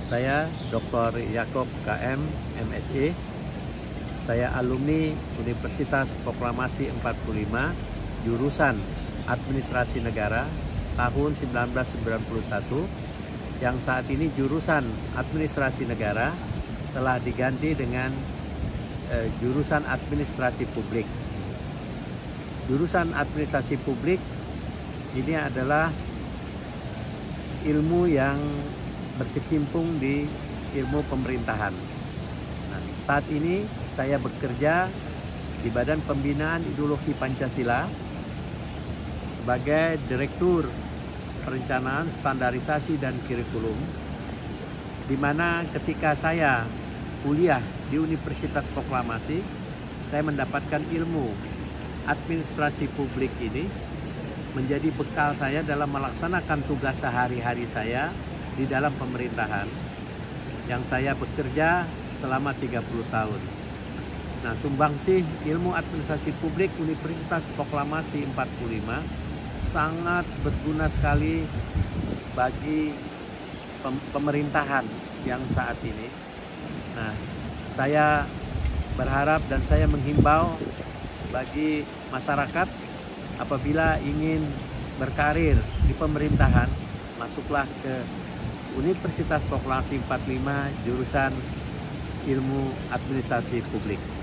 Saya Dr. Yaakob KM, MSI. Saya alumni Universitas Proklamasi 45, jurusan Administrasi Negara tahun 1991, yang saat ini jurusan Administrasi Negara telah diganti dengan jurusan Administrasi Publik. Jurusan Administrasi Publik ini adalah ilmu yang berkecimpung di ilmu pemerintahan. Nah, saat ini saya bekerja di Badan Pembinaan Ideologi Pancasila sebagai Direktur Perencanaan, Standarisasi, dan Kurikulum, di mana ketika saya kuliah di Universitas Proklamasi, saya mendapatkan ilmu administrasi publik ini menjadi bekal saya dalam melaksanakan tugas sehari-hari saya di dalam pemerintahan yang saya bekerja selama 30 tahun. Nah, sumbangsih ilmu administrasi publik Universitas Proklamasi 45 sangat berguna sekali bagi pemerintahan yang saat ini. Nah, saya berharap dan saya menghimbau bagi masyarakat apabila ingin berkarir di pemerintahan, masuklah ke Universitas Proklamasi 45 jurusan Ilmu Administrasi Publik.